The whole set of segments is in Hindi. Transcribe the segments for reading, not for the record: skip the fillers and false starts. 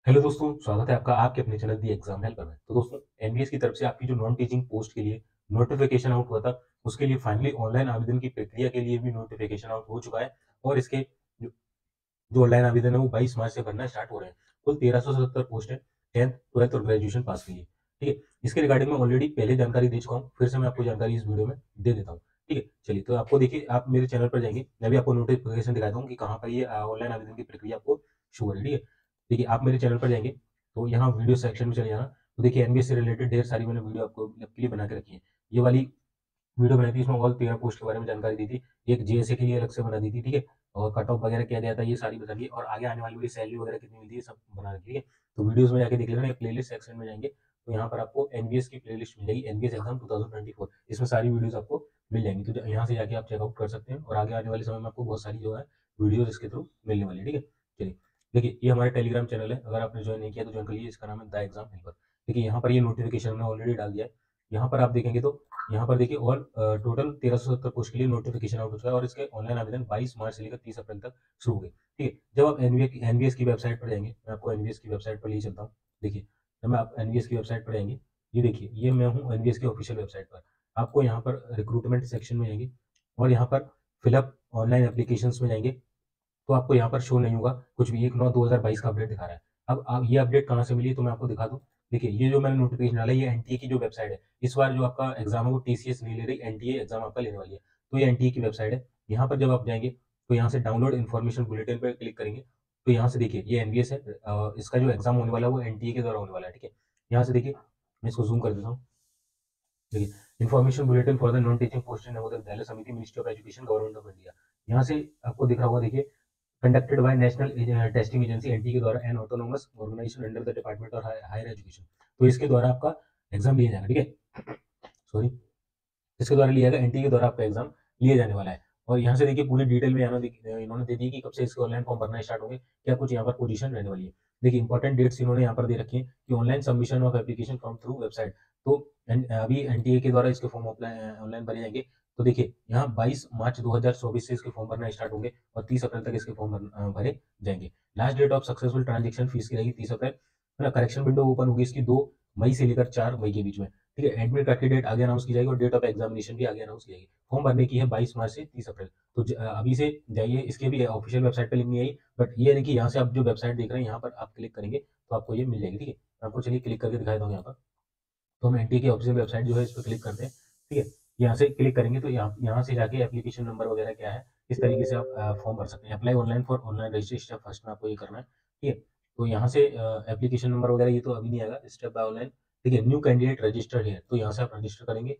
हेलो दोस्तों, स्वागत है आपका आपके अपने चैनल दी एग्जाम हेल्पर में। तो दोस्तों, एनबीएस की तरफ से आपकी जो नॉन टीचिंग पोस्ट के लिए नोटिफिकेशन आउट हुआ था, उसके लिए फाइनली ऑनलाइन आवेदन की प्रक्रिया के लिए भी नोटिफिकेशन आउट हो चुका है। और इसके जो जो ऑनलाइन आवेदन है वो 22 मार्च से भरना स्टार्ट हो रहे हैं। कुल 1377 पोस्ट है 10th, 12th और ग्रेजुएशन पास के लिए। ठीक है, इसके रिगार्डिंग मैं ऑलरेडी पहले जानकारी दे चुका हूँ, फिर से मैं आपको जानकारी इस वीडियो में दे देता हूँ। ठीक है, चलिए तो आपको देखिए, आप मेरे चैनल पर जाएंगे, मैं भी आपको नोटिफिकेशन दिखाता हूँ कि कहाँ पर ये ऑनलाइन आवेदन की प्रक्रिया आपको शो हो रही है। ठीक है, देखिए आप मेरे चैनल पर जाएंगे तो यहाँ वीडियो सेक्शन में चले जाना। तो देखिए एनबीएस से रिलेटेड ढेर सारी मैंने वीडियो आपके लिए बना के रखी है। ये वाली वीडियो बनाई थी, इसमें ऑल 13 पोस्ट के बारे में जानकारी दी थी। एक जेएसए के लिए अलग से बना दी थी। ठीक है, और कट ऑफ वगैरह क्या दिया था ये सारी बता दी, और आगे आने वाली मेरी सैलरी वगैरह कितनी मिलती है सब बना रखी है। तो वीडियोस में जाके देख लेना। प्लेलिस्ट सेक्शन में जाएंगे तो यहाँ पर आपको एनबीएस की प्लेलिस्ट मिल जाएगी, एनबीएस एग्जाम 2024। इसमें सारी वीडियोस आपको मिल जाएंगी, तो यहाँ से जाके आप चेकआउट कर सकते हैं। और आगे आने वाले समय में आपको बहुत सारी जो है वीडियोज इसके थ्रू मिलने वाली है। ठीक है, चलिए देखिए ये हमारा टेलीग्राम चैनल है, अगर आपने ज्वाइन नहीं किया तो ज्वाइन कर लीजिए। इसका नाम है द एग्जाम हेल्पर। देखिए यहाँ पर ये नोटिफिकेशन हमने ऑलरेडी डाल दिया है। यहाँ पर आप देखेंगे तो यहाँ पर देखिए और टोटल 1370 पोस्ट के लिए नोटिफिकेशन आउट हो चुका है, और इसके ऑनलाइन आवेदन 22 मार्च से लेकर 30 अप्रैल तक शुरू हो गए। ठीक है, जब आप एनबीएस की वेबसाइट पर जाएंगे, मैं आपको एनबीएस की वेबसाइट पर ले चलता हूँ। देखिए जब आप एनबीएस की वेबसाइट पर जाएंगे, ये देखिए ये मैं हूँ एनबीएस की ऑफिशियल वेबसाइट पर। आपको यहाँ पर रिक्रूटमेंट सेक्शन में जाएंगे और यहाँ पर फिलअप ऑनलाइन एप्लीकेशन में जाएंगे, तो आपको यहाँ पर शो नहीं होगा कुछ भी। 1/9/2022 का अपडेट दिखा रहा है। अब आप ये अपडेट कहाँ से मिली है तो मैं आपको दिखा दूँ। देखिए ये जो मैंने नोटिफिकेशन डाला है, ये एनटीए की जो वेबसाइट है। इस बार जो आपका एग्जाम है वो टीसीएस नहीं ले रही, एनटीए एग्जाम आपका लेने वाली है। तो ये एनटीए की वेबसाइट है। यहाँ पर जब आप जाएंगे तो यहाँ से डाउनलोड इन्फॉर्मेशन बुलेटिन पर क्लिक करेंगे, तो यहाँ से देखिए ये एनबीएस है। इसका जो एग्जाम होने वाला है वो एनटीए के द्वारा होने वाला है। ठीक है, यहाँ से देखिए मैं इसको जूम कर देता हूँ। देखिए information bulletin for the non teaching post in Navodaya Vidyalaya Samiti, ministry of education, government of India. यहाँ से आपको दिख रहा होगा, देखिए conducted by national testing agency NT के द्वारा, an autonomous organisation under the department और हायर एजुकेशन। तो इसके द्वारा आपका एग्जाम लिया जाएगा। ठीक है, सॉरी, इसके द्वारा लिया जाएगा, एनटी के द्वारा आपका एग्जाम लिया जाने वाला है। और यहाँ से देखिए पूरी डिटेल में इन्होंने दे दी कि कब से इसके ऑनलाइन फॉर्म भरना स्टार्ट होंगे, क्या कुछ यहाँ पर पोजीशन रहने वाली है। देखिए इंपॉर्टेंट डेट्स इन्होंने यहाँ पर दे रखी है कि online submission of application from through website. तो अभी एनटीए के द्वारा इसके फॉर्म ऑनलाइन भरे जाएंगे। तो देखिए यहाँ 22 मार्च 2024 से इसके फॉर्म भरना स्टार्ट होंगे और 30 अप्रैल तक इसके फॉर्म भरे जाएंगे। Last date of successful transaction fees की रहेगी 30 अप्रैल, है ना। करेक्शन विंडो ओपन होगी इसकी 2 मई से लेकर 4 मई के बीच में। ठीक है, एडमिट कार्ड की डेट आगे अनाउंस की जाएगी और डेट ऑफ एग्जामिनेशन भी आगे अनाउंस की जाएगी। फॉर्म भरने की है 22 मार्च से 30 अप्रैल। तो अभी से जाइए, इसके भी ऑफिशियल वेबसाइट पे लिंक नहीं आई, बट ये नहीं कि यहाँ से आप जो वेबसाइट देख रहे हैं यहाँ पर आप क्लिक करेंगे तो आपको ये मिल जाएगी। ठीक है, मैं आपको चलिए क्लिक करके दिखा देता हूँ यहाँ पर। तो हम एनटीए की ऑफिशियल वेबसाइट जो है इस पर क्लिक करते हैं। ठीक है, यहाँ से क्लिक करेंगे तो यहाँ यहाँ से जाके एप्लीकेशन नंबर वगैरह क्या है, इस तरीके से आप फॉर्म भर सकते हैं। Apply online for online registration, step first में आपको ये करना है। ठीक है, तो यहाँ से एप्लीकेशन नंबर वगैरह ये तो अभी नहीं आएगा, स्टेप बाय ऑनलाइन। ठीक है, न्यू कैंडिडेट रजिस्टर्ड है, तो यहाँ से आप रजिस्टर करेंगे।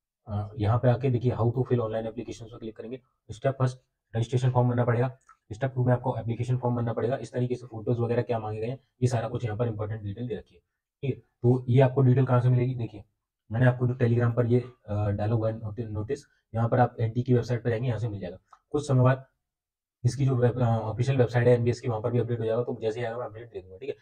यहाँ पे आके देखिए how to fill online application पर क्लिक करेंगे। स्टेप फर्स्ट रजिस्ट्रेशन फॉर्म भरना पड़ेगा। स्टेप 2 में आपको एप्लीकेशन फॉर्म भरना पड़ेगा। इस तरीके से फोटोज वगैरह क्या मांगे गए हैं ये सारा कुछ यहाँ पर इंपॉर्टेंट डिटेल दे रखी है। ठीक है, तो ये आपको डिटेल कहाँ से मिलेगी, देखिए मैंने आपको जो टेलीग्राम पर ये डाला हुआ है नोटिस, यहाँ पर आप एनटी की वेबसाइट पर जाएंगे, यहाँ से मिल जाएगा। कुछ समय बाद इसकी जो ऑफिशियल वेबसाइट है एनबीएस की, वहाँ पर भी अपडेट हो जाएगा, तो जैसे ही आएगा मैं अपडेट दे दूंगा। ठीक है,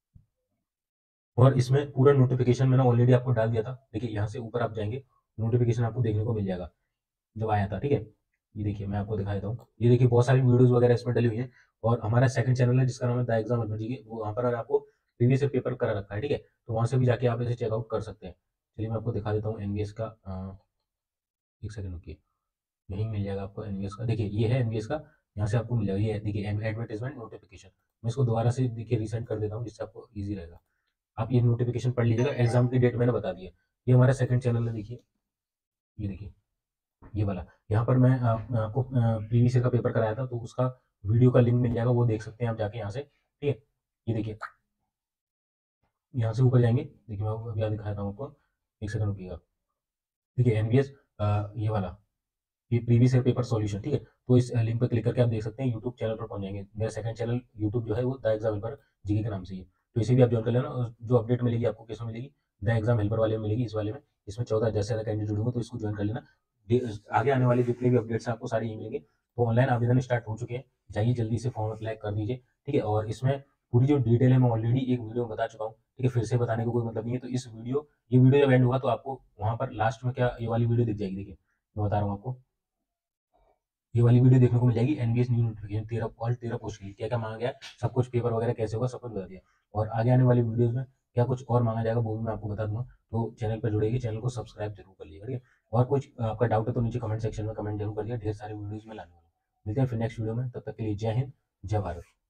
और इसमें पूरा नोटिफिकेशन मैंने ऑलरेडी आपको डाल दिया था। देखिए यहाँ से ऊपर आप जाएंगे, नोटिफिकेशन आपको देखने को मिल जाएगा जब आया था। ठीक है, ये देखिए मैं आपको दिखा देता हूँ। ये देखिए बहुत सारी वीडियोस वगैरह इसमें डली हुई है। और हमारा सेकंड चैनल है जिसका नाम है द एग्जाम हेल्पर जी, वो वहाँ पर आपको प्रीवियस ईयर पेपर करा रखा है। ठीक है, तो वहाँ से भी जाके आप इसे चेकआउट कर सकते हैं। चलिए मैं आपको दिखा देता हूँ एनबीएस का। एक सेकंड रुकिए, यहीं मिल जाएगा आपको एनबीएस का। देखिए ये है एनबीएस का, यहाँ से आपको मिल जाएगा। ये देखिए एडवर्टाइजमेंट नोटिफिकेशन, मैं इसको दोबारा से देखिए रीसेंड कर देता हूँ जिससे आपको ईजी रहेगा। आप ये नोटिफिकेशन पढ़ लीजिएगा, एग्जाम की डेट मैंने बता दी है। ये हमारा सेकंड चैनल है, देखिए ये देखिए ये वाला। यहाँ पर मैं आपको प्रीवियस ईयर का पेपर कराया था, तो उसका वीडियो का लिंक मिल जाएगा, वो देख सकते हैं आप जाके यहाँ से। ठीक है, ये देखिए यहाँ से ऊपर जाएंगे, देखिए मैं अभी दिखाता हूँ आपको, एक सेकंड रुकिएगा। देखिए एनबीएस ये वाला, ये प्रीवियस ईयर पेपर सॉल्यूशन। ठीक है, तो इस लिंक पर क्लिक करके आप देख सकते हैं, यूट्यूब चैनल पर पहुंच जाएंगे। मेरा सेकंड चैनल यूट्यूब जो है वो द एग्जाम हेल्पर जीके के नाम से ही है, तो इसे भी आप ज्वाइन कर लेना। और जो अपडेट मिलेगी आपको किसमें मिलेगी, द एग्जाम हेल्पर वाले में मिलेगी, इस वाले में। इसमें 14 जैसे ज़्यादा कैंडिडेट जुड़ेंगे तो इसको ज्वाइन कर लेना। आगे आने वाले जितने भी अपडेट्स हैं आपको सारे ये मिलेंगे। तो ऑनलाइन आवेदन स्टार्ट हो चुके हैं, जाइए जल्दी से फॉर्म अप्लाई कर दीजिए। ठीक है, और इसमें पूरी जो डिटेल है मैं ऑलरेडी एक वीडियो में बता चुका हूँ। ठीक है, फिर से बताने का कोई मतलब नहीं है। तो ये वीडियो जब एंड होगा तो आपको वहाँ पर लास्ट में क्या ये वाली वीडियो दिख जाएगी। देखिए मैं बता रहा हूँ आपको, ये वाली वीडियो देखने को मिल जाएगी। एनबीएस न्यू नोटिफिकेशन 13 पोस्ट के लिए क्या क्या मांगा गया, सब कुछ पेपर वगैरह कैसे होगा सब कुछ बता दिया। और आगे आने वाली वीडियोज़ में क्या कुछ और माँगा जाएगा वो भी मैं आपको बता दूँगा। तो चैनल पर जुड़ेंगे, चैनल को सब्सक्राइब ज़रूर कर लीजिएगा, ठीक है? और कुछ आपका डाउट है तो नीचे कमेंट सेक्शन में कमेंट ज़रूर करिए, ढेर सारी वीडियोज़ मैं लाने वाला हूँ। मिलते हैं फिर नेक्स्ट वीडियो में, तब तक के लिए जय हिंद, जय भारत।